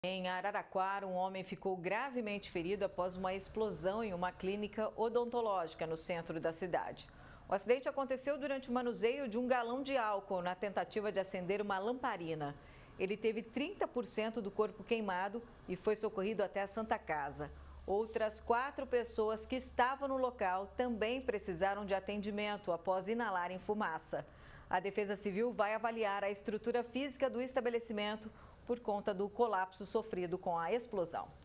Em Araraquara, um homem ficou gravemente ferido após uma explosão em uma clínica odontológica no centro da cidade. O acidente aconteceu durante o manuseio de um galão de álcool na tentativa de acender uma lamparina. Ele teve 30% do corpo queimado e foi socorrido até a Santa Casa. Outras 4 pessoas que estavam no local também precisaram de atendimento após inalarem fumaça. A Defesa Civil vai avaliar a estrutura física do estabelecimento por conta do colapso sofrido com a explosão.